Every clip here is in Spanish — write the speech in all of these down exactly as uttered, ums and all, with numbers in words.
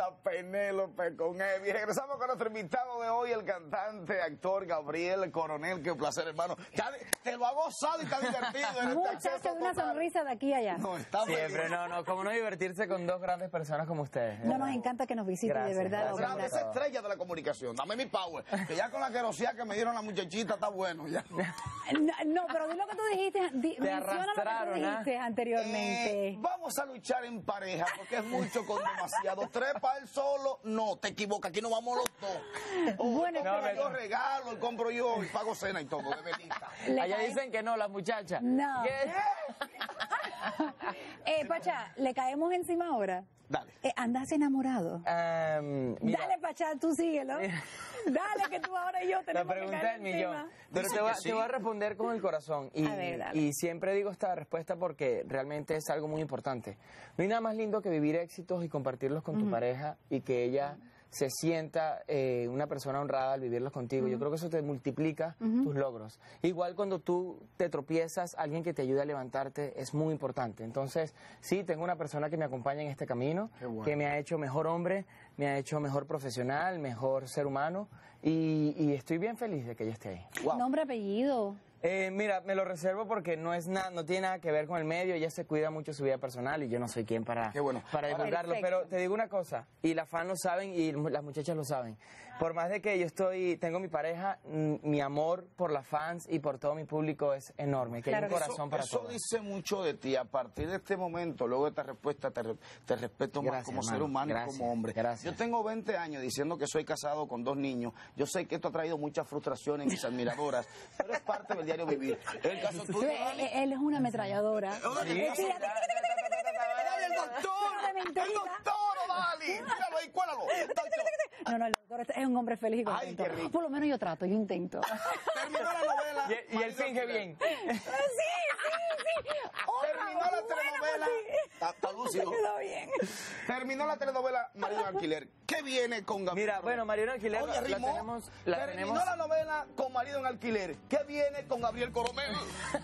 hermosa Penélope con Eddie. Regresamos con nuestro invitado de hoy, el cantante, actor Gabriel Coronel. Qué placer, hermano. Ya te lo ha gozado y está divertido. En Muchacho, este una total. sonrisa de aquí a allá. No, está Siempre, no, no, cómo no divertirse con dos grandes personas como ustedes. No, nos encanta que nos visite, Gracias, de verdad. gracias. de Grande, verdad. esa estrella de la comunicación. Dame mi power. Que ya con la querosidad que me dieron la muchachita está bueno. Ya. No, no, pero di lo que tú dijiste, di, menciona lo que tú arrastraron, ¿ah? dijiste anteriormente. Eh, vamos a luchar en pareja porque es mucho con demasiado. Tres para él solo, no, te equivocas, aquí no vamos los dos. Oh, Bueno, compro pero- yo regalo, el compro yo y pago cena y todo, de velita. Le Allá cae- dicen que no, las muchachas. No. ¿Qué? eh, Pachá, ¿le caemos encima ahora? Dale. Eh, ¿Andas enamorado? Em, mira, Dale, Pachá, tú síguelo. Dale, que tú ahora y yo la tenemos que pregunta caer del millón. encima. Pero Dice te voy, a, que sí. te voy a responder con el corazón. Y, A ver, dale. y siempre digo esta respuesta porque realmente es algo muy importante. No hay nada más lindo que vivir éxitos y compartirlos con tu pareja y que ella se sienta eh, una persona honrada al vivirlos contigo. Yo creo que eso te multiplica tus logros. Igual cuando tú te tropiezas, alguien que te ayude a levantarte es muy importante. Entonces, sí, tengo una persona que me acompaña en este camino, Qué bueno. que me ha hecho mejor hombre, me ha hecho mejor profesional, mejor ser humano y, y estoy bien feliz de que ella esté ahí. Wow. Nombre, apellido. Eh, mira, me lo reservo porque no es nada, no tiene nada que ver con el medio. Ella se cuida mucho su vida personal y yo no soy quien para, Qué bueno. para divulgarlo. Perfecto. Pero te digo una cosa, y las fans lo saben y las muchachas lo saben. Por más de que yo estoy, tengo mi pareja, mm, mi amor por las fans y por todo mi público es enorme. Que Claro hay un que sí. corazón Eso, para eso todos. dice mucho de ti. A partir de este momento, luego de esta respuesta, te, re- te respeto más Gracias, como ser hermano. humano Gracias. y como hombre. Gracias. Yo tengo veinte años diciendo que soy casado con dos niños. Yo sé que esto ha traído mucha frustración en mis admiradoras, pero es parte del diario vivir. El caso tuyo, Él, Dani. él es una ametralladora. Sí. Eh, tira- ¡Dale, el doctor! de mentirita. ¡El doctor, Dali! Míralo ahí, cuélalo. No, no, el doctor es un hombre feliz y Ay, contento. qué rico. Por lo menos yo trato, yo intento. Terminó la novela. Y, y él finge bien. sí, sí, sí. Oiga, Terminó la bueno, telenovela. pues sí. Está- está lúcido. Quedó bien. Terminó la telenovela Marido en Alquiler. ¿Qué viene con Gabriel? Mira, bueno, Mariano Alquiler Oye, la rimó. tenemos... La Terminó tenemos la novela con Marido en Alquiler. ¿Qué viene con Gabriel Coronel?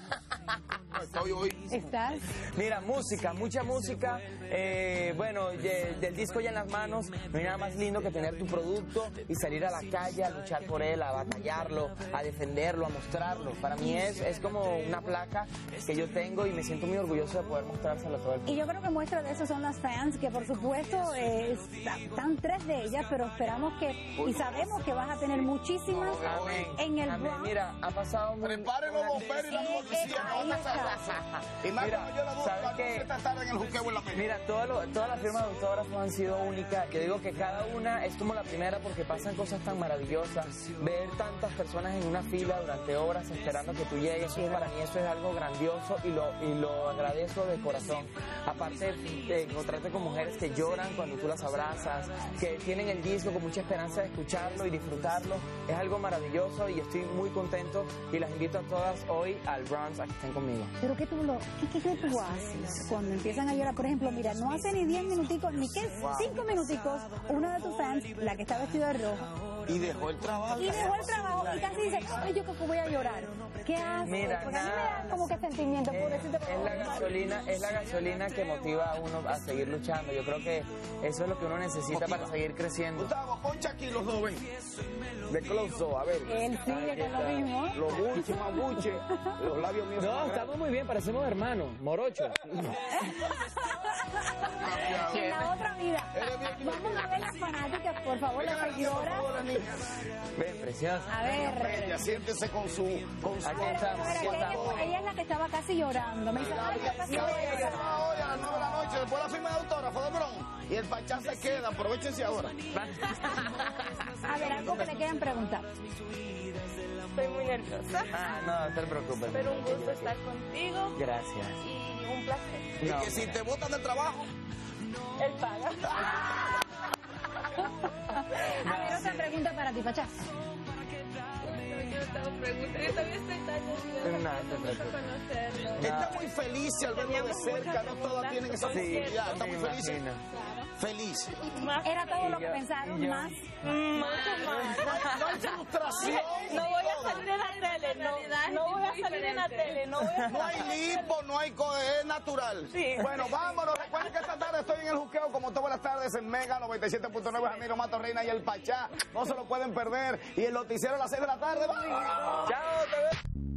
Estoy hoy. ¿Estás? Mira, música, mucha música. Eh, bueno, de- del disco ya en las manos, no hay nada más lindo que tener tu producto y salir a la calle a luchar por él, a batallarlo, a defenderlo, a mostrarlo. Para mí es, es como una placa que yo tengo y me siento muy orgulloso de poder mostrárselo a todo el mundo. Y yo creo que muestra de eso son las fans, que por supuesto eh, está- están tres de ellas, pero esperamos que, y sabemos que vas a tener muchísimas Amén. en el Amén. Bronx. Mira, ha pasado muy... Preparen los bomberos y la Eh, eh, policía. ahí No está. Y más Mira, cuando yo la doy ¿sabes las qué? doce esta tarde en el juqueo en la mesa. Mira, todo lo- todas las firmas de autógrafos han sido únicas. Yo digo que cada una es como la primera porque pasan cosas tan maravillosas. Ver tantas personas en una fila durante horas esperando que tú llegues, eso para mí eso es algo grandioso y lo, y lo agradezco de corazón. Aparte de encontrarte con mujeres que lloran cuando tú las abrazas, que tienen el disco con mucha esperanza de escucharlo y disfrutarlo, es algo maravilloso y estoy muy contento y las invito a todas hoy al Bronx a que estén conmigo. Pero ¿qué tú, lo, qué, qué, qué tú haces cuando empiezan a llorar? Por ejemplo, mira, no hace ni diez minuticos, ni que cinco minuticos, una de tus fans, la que está vestida de rojo, Y dejó el trabajo. y dejó el trabajo y casi dice, ay, yo creo que voy a llorar. ¿Qué haces? Mira, Porque a mí me nada. da como que sentimiento, Es, pobrecito. es la gasolina, es la gasolina que motiva a uno a seguir luchando. Yo creo que eso es lo que uno necesita para seguir creciendo. Gustavo, poncha aquí los dos, ven. De close up, a ver. Él sigue con lo mismo. Los buches, más buches. Los labios míos. son No, más estamos muy bien, parecemos hermanos, morocho. En la otra vida. Eres bien- Vamos a ver las fanáticas, por favor, las grandes. Por seguidoras. favor, la niña. Ven, preciosa. A ver. Bella, siéntese con su... Con su Aquí Pero, estamos, pero aquí ella, estamos. ella es la que estaba casi llorando. Me dice, ay, yo casi Y voy hoy, a llorar. hoy a las nueve de la noche, después de la firma de autógrafo de Bron. Y el pachá se queda, aprovechense ahora. A ver, algo que le quieran preguntar. Estoy muy nerviosa, Ah, no, no te preocupes. pero un gusto estar contigo Gracias. y un placer. Y No. que si te botan del trabajo, Él paga. A ver, otra pregunta para ti, Pachá. Yo tengo preguntas. Yo todavía estoy tan nerviosa. No, Me te gusta preocupes. conocerlo. está muy feliz al verlo de Teníamos cerca, muchas no todas preguntas, tienen esa sí, posibilidad. Está muy me feliz. imagino. Feliz. Más, Era todo lo Y que yo- pensaron, y yo- más. mucho más. No hay frustración. No voy a salir en la tele, no, no voy a salir en la tele, no voy a No hay lipo, no hay... co- es natural. Sí. Bueno, vámonos. Recuerden que esta tarde estoy en el juqueo con como todas las tardes en Mega noventa y siete punto nueve, Janeiro Mato Reina y el Pachá. No se lo pueden perder. Y el noticiero a las seis de la tarde. ¡Vámonos! Chao, te veo.